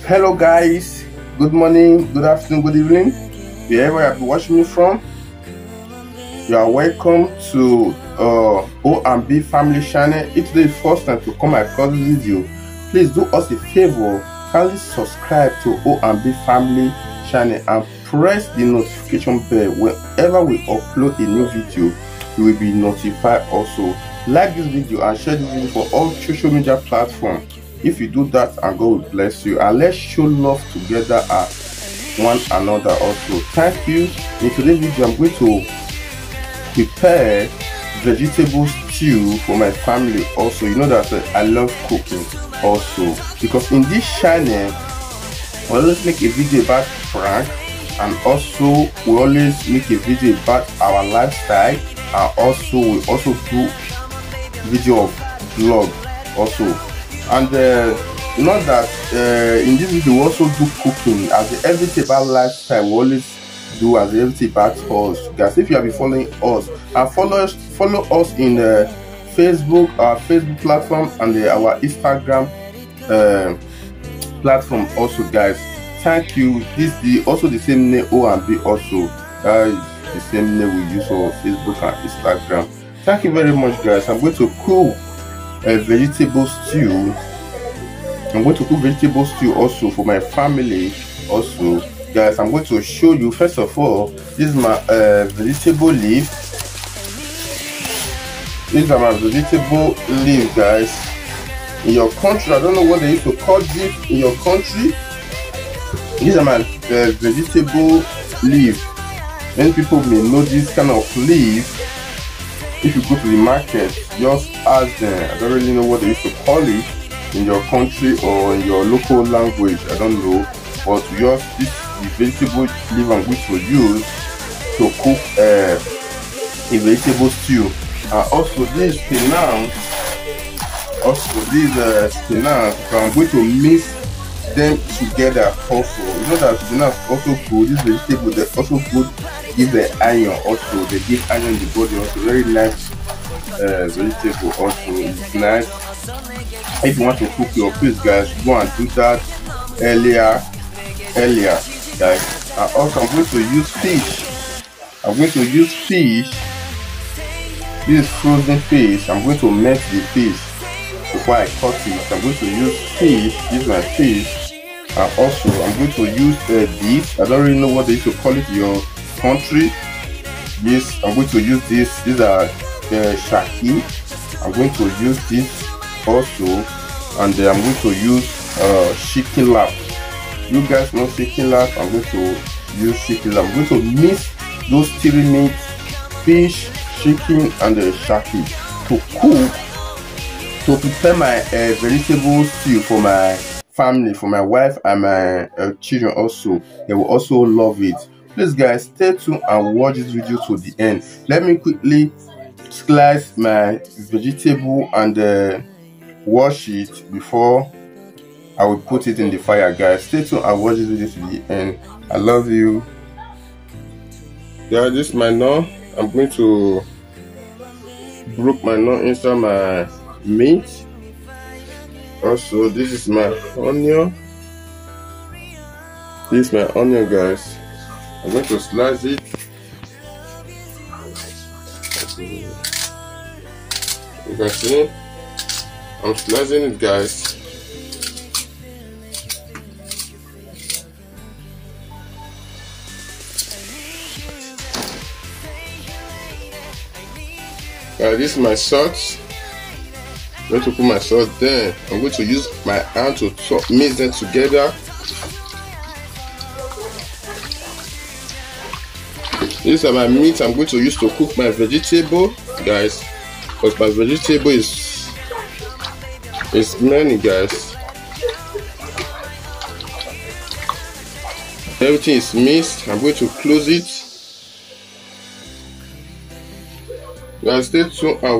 Hello guys, good morning, good afternoon, good evening, wherever you are watching me from. You are welcome to O&B Family Channel. If today is first time to come across this video, please do us a favor, kindly subscribe to O&B Family Channel and press the notification bell. Whenever we upload a new video, you will be notified. Also like this video and share this video for all social media platforms. If you do that, and God will bless you, and let's show love together as one another. Also thank you. In today's video I'm going to prepare vegetable stew for my family. Also, you know that I love cooking also, because in this channel we always make a video about prank, and also we always make a video about our lifestyle, and also we also do video of vlog also. And not that in this video we also do cooking as the everything about lifestyle. We always do as everything about us, guys. If you have been following us, and follow us in Facebook, our Facebook platform, and our Instagram platform also, guys. Thank you. This is also the same name, O&B. Also the same name we use for Facebook and Instagram. Thank you very much, guys. I'm going to cook a vegetable stew. I'm going to cook vegetable stew also for my family. Also, guys, I'm going to show you. First of all, this is my vegetable leaf. These are my vegetable leaf, guys. In your country, I don't know what they used to call this in your country. These are my vegetable leaf. Many people may know this kind of leaf. If you go to the market, just ask them. I don't really know what they used to call it in your country or in your local language. I don't know, but just this the vegetable leaf I'm going to use to cook a vegetable stew. And also this spinach, so I'm going to mix them together. Also, you know that spinach also good. This vegetable they also good. Give the iron also. They give iron in the body also. Very nice vegetable also. It's nice. If you want to cook your fish, guys, go and do that earlier, guys. And also I'm going to use fish. This is frozen fish. I'm going to melt the fish before I cut it. I'm going to use fish. This is my fish. And also I'm going to use this. I don't really know what they used to call it in your country. Yes, I'm going to use this. These are shaki. I'm going to use this also, and I'm going to use chicken lap. You guys know chicken lap. I'm going to use chicken lap. I'm going to mix those three meats, fish, chicken, and the shaki, to cook, to prepare my vegetable stew for my family, for my wife and my children. Also, they will also love it. Please, guys, stay tuned and watch this video to the end. Let me quickly slice my vegetable and wash it before I will put it in the fire, guys. Stay tuned and watch this video to the end. I love you. Yeah, this is my nut. I'm going to break my nut inside my meat. Also, this is my onion. This is my onion, guys. I'm going to slice it. You can see I'm slicing it, guys. This is my salt. I'm going to put my salt there. I'm going to use my hand to mix them together. These are my meat I'm going to use to cook my vegetable, guys, because my vegetable is many, guys. Everything is mixed. I'm going to close it. Guys, stay tuned and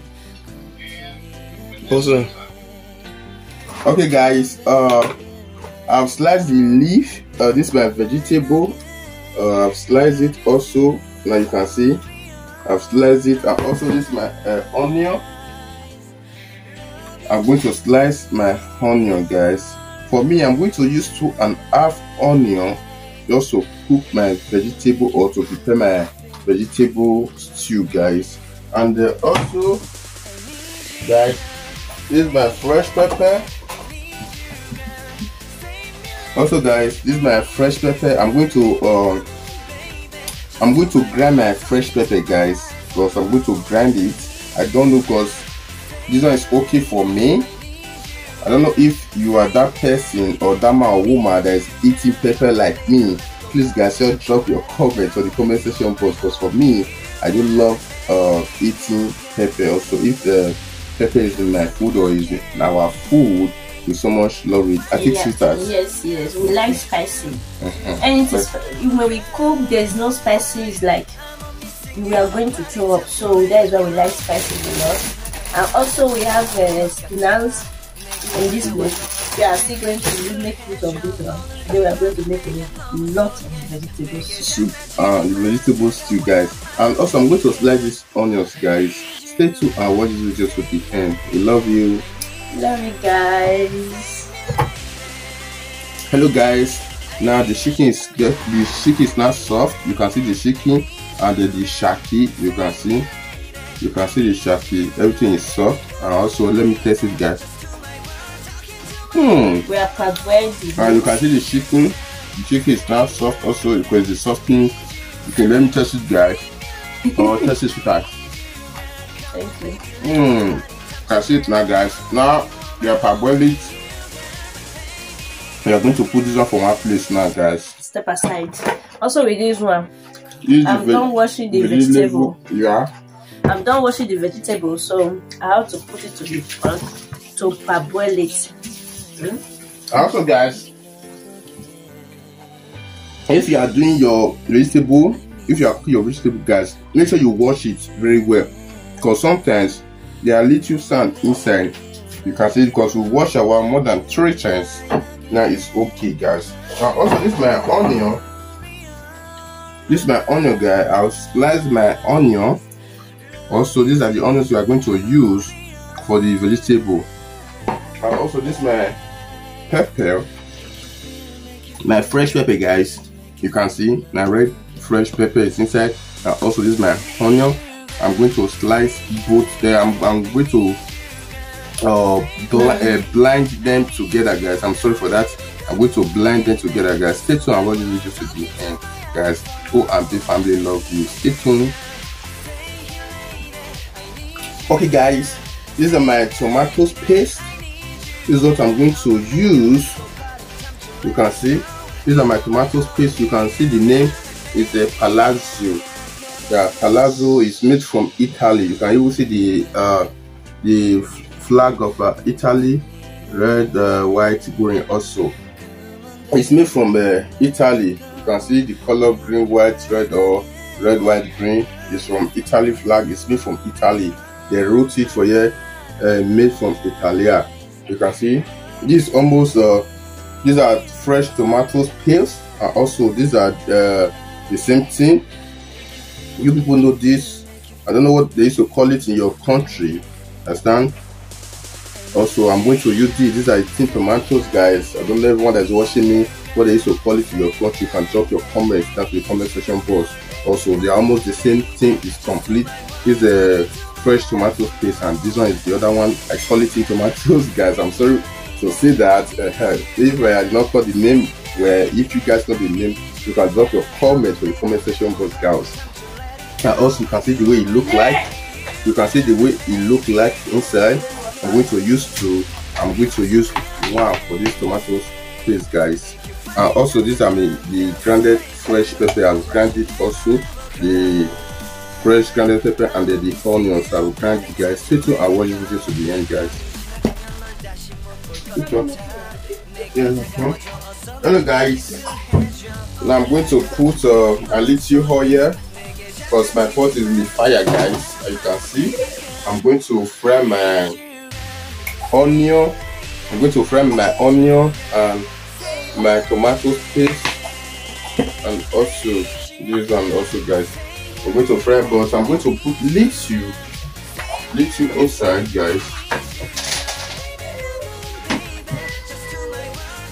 also. Okay, guys, I've sliced the leaf. This is my vegetable. I've sliced it also. Now you can see I've sliced it, and also this is my onion. I'm going to slice my onion, guys. For me, I'm going to use 2.5 onion just to cook my vegetable or to prepare my vegetable stew, guys. And also, guys, this is my fresh pepper. Also, guys, this is my fresh pepper. I'm going to grind my fresh pepper, guys, because I'm going to grind it. I don't know, because this one is okay for me. I don't know if you are that person or that man or woman that is eating pepper like me. Please, guys, just drop your comment on the comment section box, because for me, I do love eating pepper. Also, if the pepper is in my food or is in our food, we so much love it. I think sisters. Yes, we like spicy. And it is, when we cook, there's no spicy. It's like we are going to throw up. So that is why we like spicy a lot. And also we have spinach in this book. We are still going to make use of this one. Today we are going to make a lot of vegetable soup. Vegetable stew, guys. And also I'm going to slice these onions, guys. Stay tuned and watch this video to the end. We love you. Love you guys. Hello, guys. Now the chicken is now soft. You can see the chicken and the shaki. You can see the shaki. Everything is soft. And also let me test it, guys. We are prepared. And you can see the chicken. The chicken is now soft. Also, because the softening. You can let me test it, guys. Or test it, guys. Thank you. You can see it now, guys. Now we are parboiled it. We are going to put this one for my place now, guys. Step aside. Also with this one, I'm done washing the vegetable. Yeah. I'm done washing the vegetable, so I have to put it to the front to parboil it. Also, guys, if you are doing your vegetable, guys, make sure you wash it very well, because sometimes there are little sand inside. You can see it, because we wash our more than 3 times. Now it's okay, guys. Also, this is my onion. Guys. I'll slice my onion. Also, these are the onions we are going to use for the vegetable. And also, this is my pepper, my fresh pepper, guys. You can see my red fresh pepper is inside. And also, this is my onion. I'm going to slice both there. I'm going to blind them together, guys. I'm sorry for that. I'm going to blind them together, guys. Stay tuned and watch this video to the end, guys. O&B family love you. Stay tuned. Okay, guys, these are my tomato paste. This is what I'm going to use. You can see these are my tomato paste. You can see the name is the Palazzo. The Palazzo is made from Italy. You can even see the flag of Italy, red, white, green. Also, it's made from Italy. You can see the color green, white, red, or red, white, green. It's from Italy flag. It's made from Italy. They wrote it for here, made from Italia. You can see this almost these are fresh tomatoes peels, and also these are the same thing. You people know this. I don't know what they used to call it in your country. Understand? Also, I'm going to use these. These are 18 tomatoes, guys. I don't know everyone that's watching me what they used to call it in your country. You can drop your comments down to the comment section box. Also, they are almost the same thing. Is complete. This is a fresh tomato paste, and this one is the other one. I call it in tomatoes, guys. I'm sorry to say that. If I did not call the name, if you guys know the name, you can drop your comments in the comment section box, guys. And also, you can see the way it look like. You can see the way it look like inside. I'm going to use one for this tomatoes paste, guys. And also, these are the grounded fresh pepper. I've grounded also the fresh grounded pepper and the onions. I will grind it, guys. Stay tuned and watch this video to the end, guys. Hello, guys. Now I'm going to put a little oil here, because my pot is in the fire, guys. As you can see, I'm going to fry my onion. I'm going to fry my onion and my tomato paste, and also this one also, guys. I'm going to fry, but I'm going to put little inside, guys.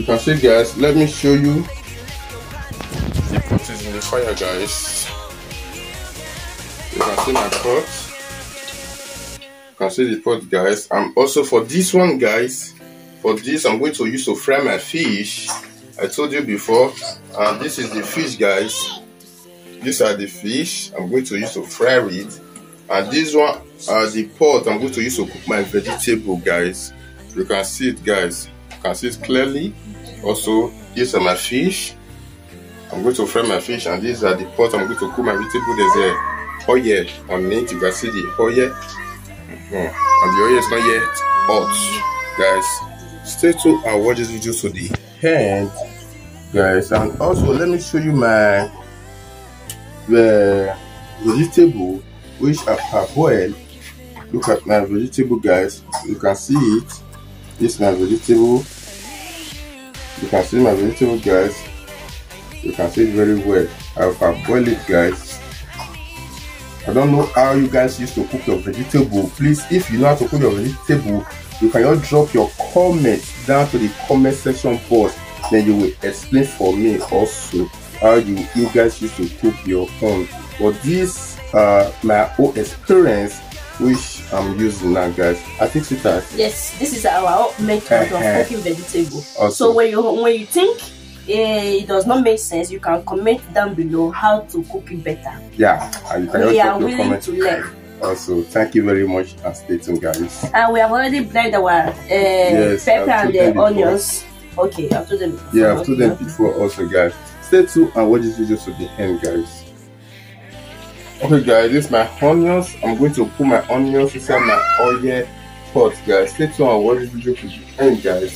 can see, guys, let me show you. The pot is in the fire, guys. You can see my pot. You can see the pot, guys. And also for this one, guys, for this I'm going to use to fry my fish. I told you before, and this is the fish, guys. These are the fish I'm going to use to fry it. And this one are the pot I'm going to use to cook my vegetable, guys. You can see it, guys. You can see it clearly. Also, these are my fish. I'm going to fry my fish, and these are the pot I'm going to cook my vegetable. There's a oil on it. You can see the oil. And the oil is not yet hot, guys. Stay tuned and watch this video to the end, guys. And also, let me show you my vegetable which I have boiled. Look at my vegetable, guys. You can see it. This is my vegetable. You can see my vegetable, guys. You can see it very well. I have boiled it, guys. I don't know how you guys used to cook your vegetable. Please, if you know how to cook your vegetable, you can just drop your comments down to the comment section box. Then you will explain for me also how you guys used to cook your own. But this my own experience which I'm using now, guys. I think sweetheart. Yes, this is our method of cooking vegetable. Awesome. So when you think it does not make sense, you can comment down below how to cook it better. Yeah, and you can we are willing to learn. Also, thank you very much and stay tuned, guys. And we have already blended our pepper and the onions. Okay, I've told them before. Yeah, I've told them before also, guys. Stay tuned and watch this video to the end, guys. Okay, guys, this is my onions. I'm going to put my onions inside my oil pot, guys. Stay tuned and watch this video to the end, guys.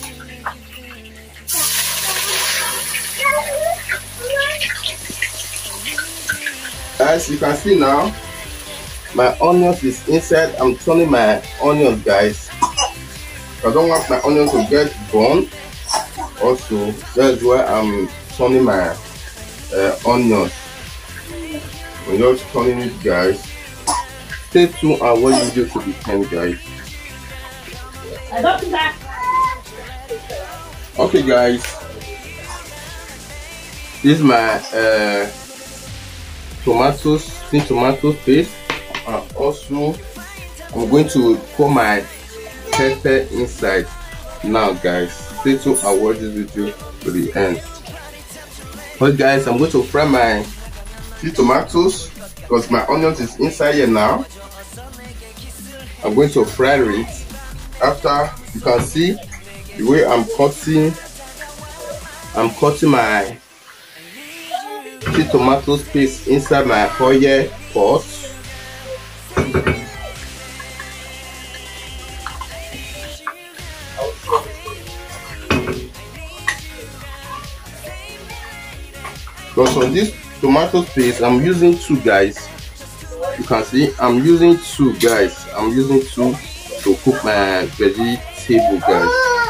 As you can see now, my onions is inside. I'm turning my onions, guys. I don't want my onions to get burned. Also, that's why I'm turning my onions. I'm just turning it, guys. Stay tuned and watch the video to the end, guys. Okay, guys. This is my tomatoes, thin tomato paste. And also, I'm going to pour my pepper inside now, guys. Stay tuned and watch this video to the end. Okay, guys, I'm going to fry my tomatoes because my onions is inside here now. I'm going to fry it. After, you can see the way I'm cutting my tomatoes paste inside my oil pot. Because on this tomato paste, I'm using two, guys. You can see I'm using two, guys. I'm using two to cook my vegetable, guys.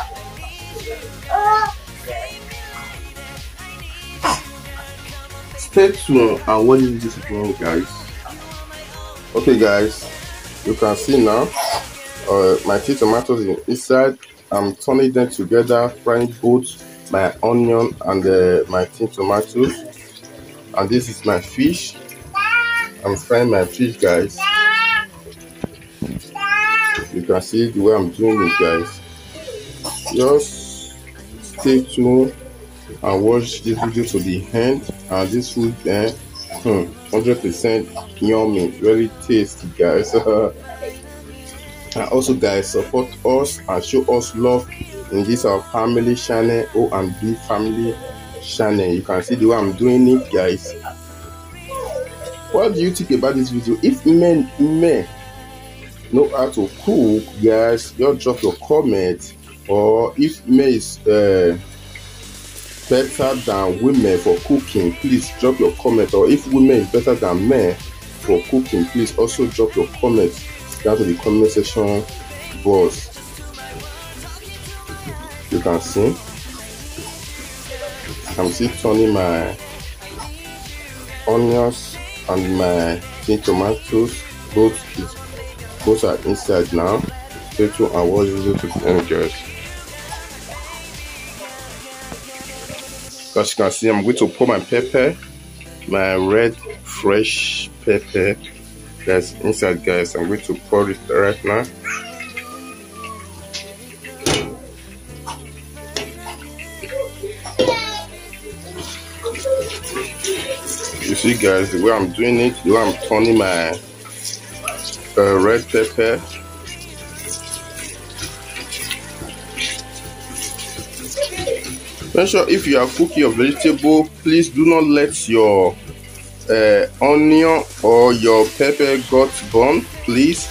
Stay tuned and watch this video, guys. Okay, guys, you can see now my two tomatoes inside. I'm turning them together, frying both my onion and my tin tomatoes. And this is my fish. I'm frying my fish, guys. You can see the way I'm doing it, guys. Just stay tuned and watch this video to the end. And this food 100% yummy, very tasty, guys. And also, guys, support us and show us love in this our family channel, O&B family channel. You can see the way I'm doing it, guys. What do you think about this video? If men know how to cook, guys, just drop your comment. Or if men is better than women for cooking, please drop your comment. Or if women is better than men for cooking, please also drop your comment down to the comment section box. You can see I'm still turning my onions and my tin tomatoes. Both are inside now. Stay tuned and watch the video to the end, guys. As you can see, I'm going to pour my pepper, my red fresh pepper that's inside, guys. I'm going to pour it right now. You see, guys, the way I'm doing it, the way I'm turning my red pepper. Make sure if you are cooking your vegetable, please do not let your onion or your pepper got burned. Please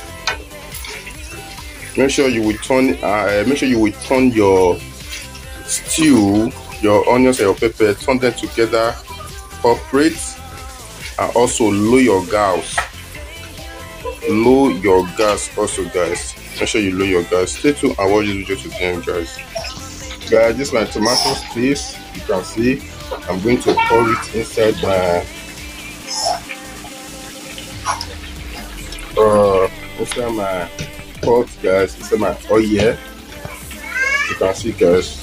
make sure you will turn. Your stew, your onions and your pepper, turn them together, separate, and also lower your gas. Lower your gas also, guys. Make sure you lower your gas. Stay tuned and watch this video to the end, guys. Guys, this is my tomato paste. You can see I'm going to pour it inside my pot, guys. Inside my oil. You can see, guys.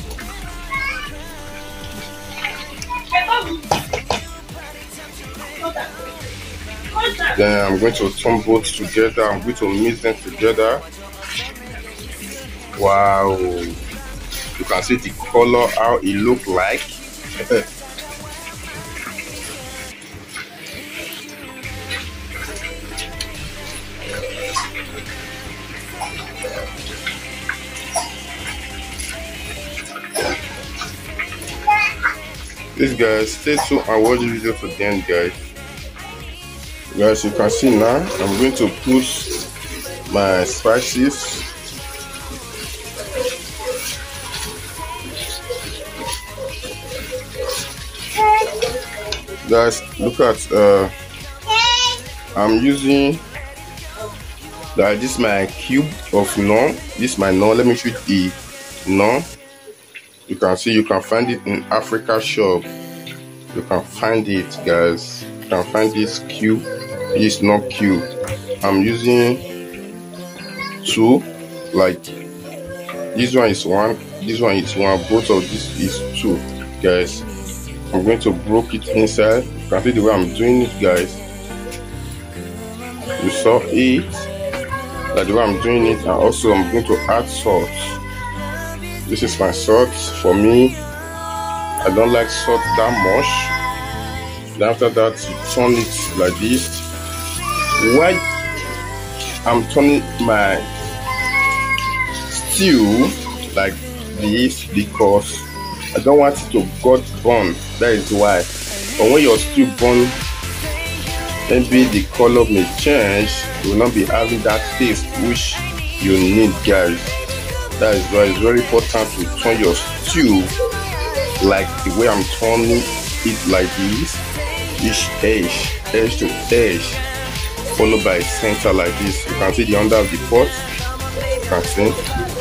Then I'm going to turn both together. I'm going to mix them together. Wow. You can see the color, how it look like. This, guys, stay tuned and watch the video to the end, guys. Guys, you can see now I'm going to put my spices. Guys, look at I'm using this is my cube of naan. This is my naan. Let me show you the naan. You can see, you can find it in Africa shop. You can find it, guys. You can find this cube. It's not cube. I'm using two. Like this one is one. This one is one. Both of this is two, guys. I'm going to break it inside. You can see the way I'm doing it, guys. You saw it. Like the way I'm doing it, and also I'm going to add salt. This is my salt. For me, I don't like salt that much. Then after that, you turn it like this. Why I'm turning my stew like this, because I don't want it to get burn. That is why. But when your stew burn, maybe the color may change. You will not be having that taste which you need, guys. That is why it's very important to turn your stew like the way I'm turning it, like this. Each edge to edge, followed by center like this. You can see the under of the pot. You can see.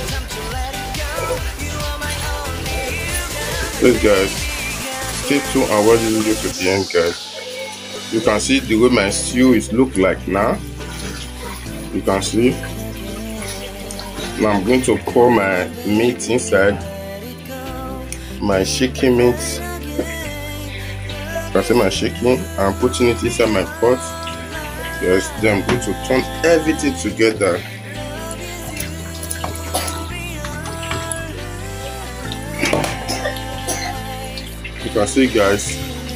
Please, guys, stay tuned and watch this video to the end, guys. You can see the way my stew is look like now. You can see. Now I'm going to pour my meat inside, my shaking meat. You can see my shaking. I'm putting it inside my pot. Yes, then I'm going to turn everything together. You can see, guys.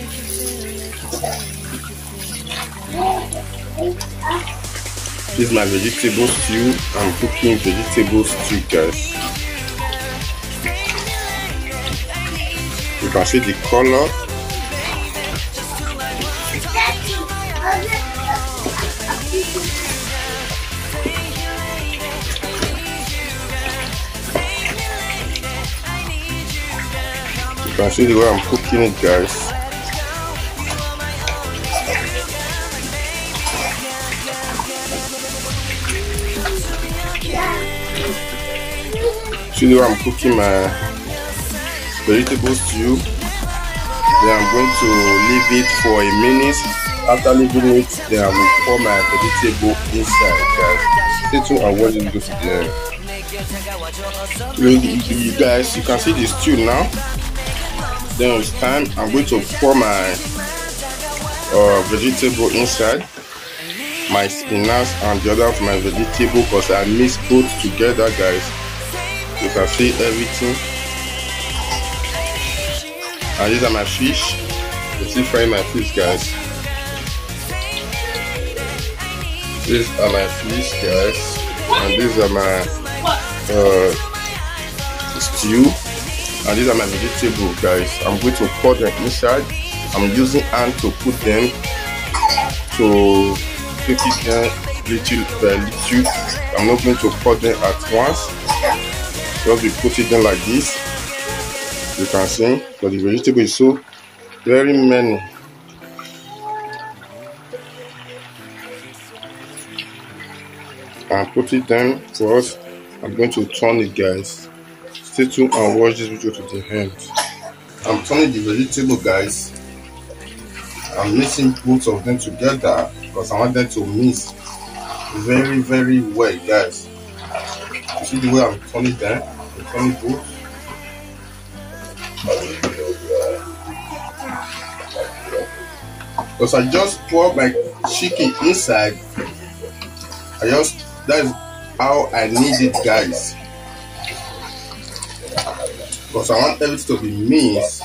This is my vegetable stew. I'm cooking vegetable stew, guys. You can see the color. You can see the way I'm cooking it, guys. See the way I'm cooking my vegetable stew. Then I'm going to leave it for a minute. After leaving it, then I will pour my vegetable inside, guys. Stay tuned and watch it go to the end. You guys, you can see the stew now. Then it's time. I'm going to pour my vegetable inside, my spinach and the other of my vegetable, because I mix both together, guys. You can see everything. And these are my fish. You see, frying my fish, guys. These are my fish, guys, and these are my stew, and these are my vegetable, guys. I'm going to pour them inside. I'm using hand to put them, to take it down little by little. I'm not going to pour them at once. Just be putting them like this. You can see, but the vegetable is so very many. I'm putting them first. I'm going to turn it, guys. Stay tuned and watch this video to the end. I'm turning the vegetable, guys. I'm mixing both of them together because I want them to mix very, very well, guys. You see the way I'm turning them? I'm turning both. Because I just pour my chicken inside. That's how I need it, guys. Because I want everything to be mixed.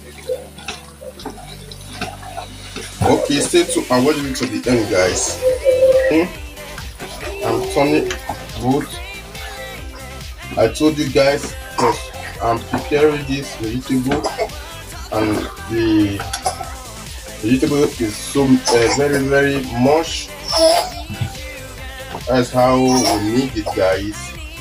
Okay, stay tuned and watch it to the end, guys. I'm turning both. I told you guys, because I'm preparing this vegetable, and the vegetable is so very, very much. That's how we need it, guys.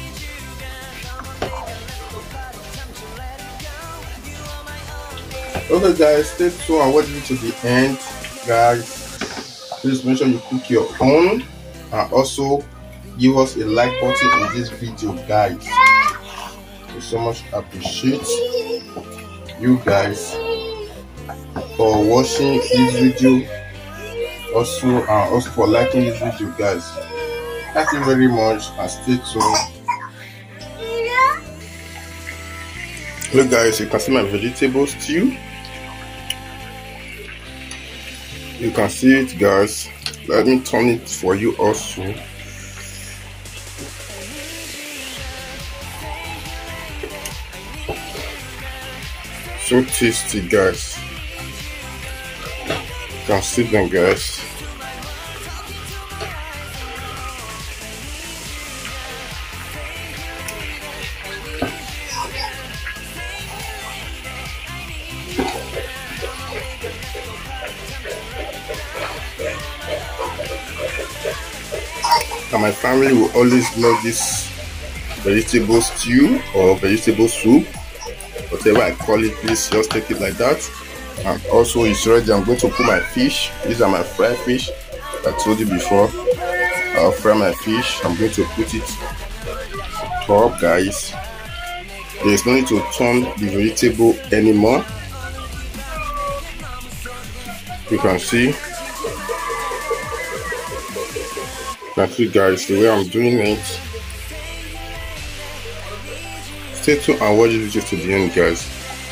Okay, guys, stay tuned and watch it to the end, guys. Please make sure you cook your own, and also give us a like button in this video, guys. We so much appreciate you guys for watching this video, also for liking this video, guys. Thank you very much, and stay tuned. Look, guys, you can see my vegetable stew. You can see it, guys. Let me turn it for you also. So tasty, guys. You can see them, guys. And my family will always love this vegetable stew or vegetable soup, whatever I call it. Please just take it like that. And also it's ready. I'm going to put my fish. These are my fried fish. I told you before, I'll fry my fish. I'm going to put it top, guys. There's no need to turn the vegetable anymore. You can see. That's it, guys, the way I'm doing it. Stay tuned and watch this video to the end, guys.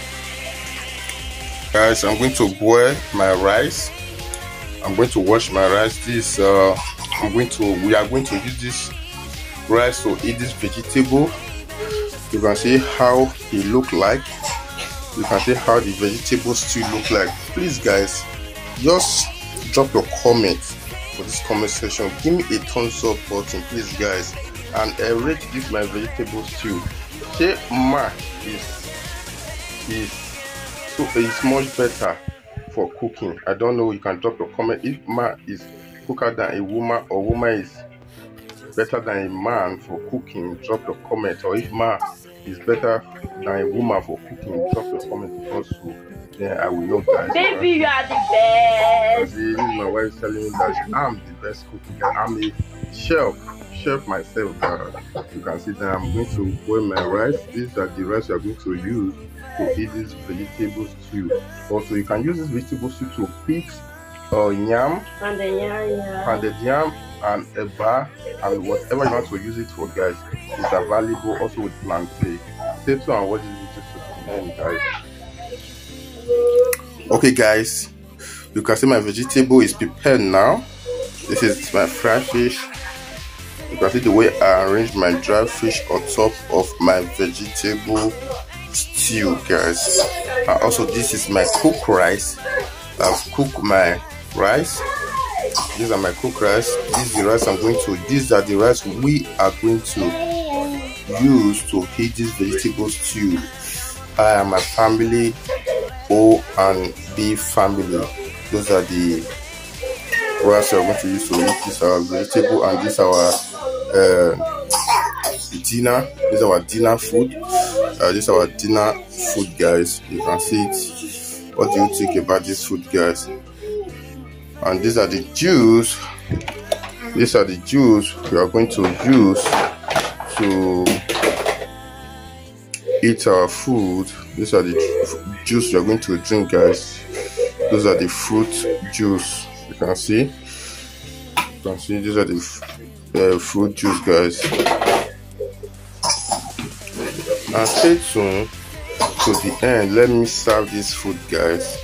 Guys, I'm going to boil my rice. I'm going to wash my rice. We are going to use this rice to eat this vegetable. You can see how it look like. You can see how the vegetable stew look like. Please, guys, just drop your comment for this comment section. Give me a thumbs up button, please, guys, and rate this my vegetable stew. Say ma is much better for cooking. I don't know, you can drop your comment if ma is quicker than a woman, or woman is better than a man for cooking. Drop your comment. Or if ma is better than a woman for cooking, drop your comment also. Then I will know, guys. Baby, you are the best. This is my wife telling me that I'm the best cook. I'm a chef myself. You can see that I'm going to boil my rice. These are the rice you are going to use to eat this vegetable stew. Also, you can use this vegetable stew to eat yam, And the yam and eba, and whatever you want to use it for, guys. It's available also with plantain. Stay tuned and watch this video to the end, guys. Okay guys, you can see my vegetable is prepared now. This is my fried fish. You can see the way I arrange my dry fish on top of my vegetable stew, guys. And also this is my cooked rice. I've cooked my rice. These are my cooked rice. This is the rice I'm going to. These are the rice we are going to use to heat this vegetable stew. I and my family, O and B family. Those are the rice we're going to use to eat this our vegetable, and this our dinner. This is our dinner food. This is our dinner food, guys. You can see it. What do you think about this food, guys? And these are the juice. These are the juice we are going to use to eat our food. These are the juice we are going to drink, guys. Those are the fruit juice. You can see. You can see these are the fruit juice, guys. And stay tuned to the end. Let me serve this food, guys.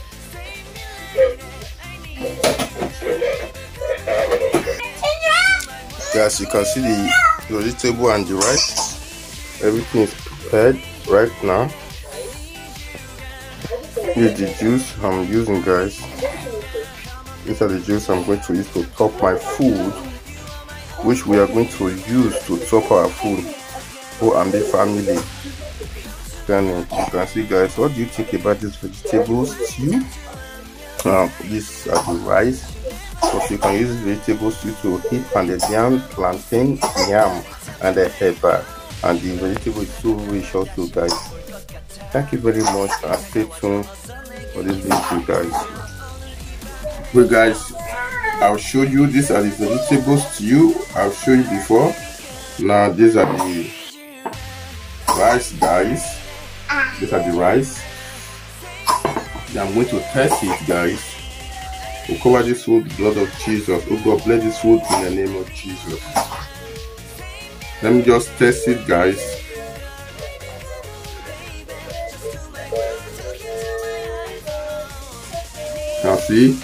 Guys, you can see the vegetable and the rice. Everything is prepared right now. Here's the juice I'm using, guys. These are the juice I'm going to use to top my food, which we are going to use to top our food. O and B family. Then you can see, guys, what do you think about this vegetable stew? These are the rice. So you can use vegetable stew to heat pounded yam, plantain, yam, and the pepper. And the vegetable is so rich also, guys. Thank you very much, and stay tuned for this video, guys. Well, guys, I'll show you. These are the vegetable stew I've shown you before. Now these are the rice, guys. These are the rice. I'm going to test it, guys. We'll cover this food with the blood of Jesus. Oh God, bless this food in the name of Jesus. Let me just test it, guys. Now see.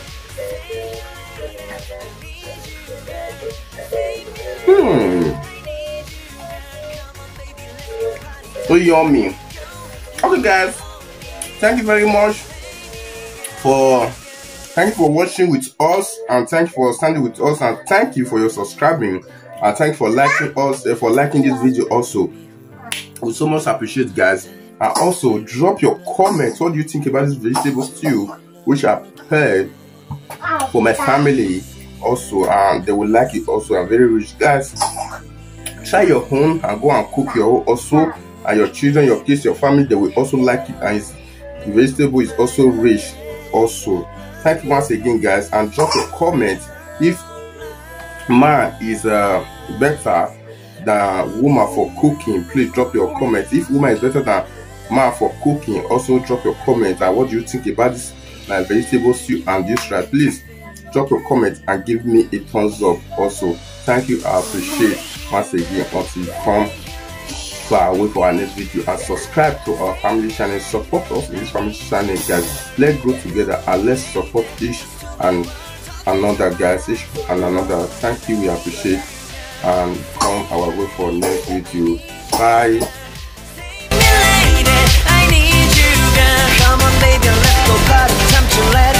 So yummy. Okay, guys. Thank you very much for watching with us, and thank you for standing with us, and thank you for your subscribing, and thank you for liking us, for liking this video also. We so much appreciate, guys. And also drop your comments. What do you think about this vegetable stew, which I prepared for my family also, and they will like it also. I'm very rich, guys. Try your own and go and cook your own also, and your children, your kids, your family, they will also like it, and the vegetable is also rich also. Thank you once again, guys, and drop a comment if man is better than woman for cooking. Please drop your comment. If woman is better than man for cooking, also drop your comment. And what do you think about this vegetable stew and this rice? Please drop your comment and give me a thumbs up also. Thank you, I appreciate once again. Until you come far away for our next video, and subscribe to our family channel. Support us in this family channel, guys. Let's grow together and let's support each and another, guys. Each and another. Thank you, we appreciate, and come our way for next video. Bye. I need you, girl. Come on, baby, let's go party. Time to let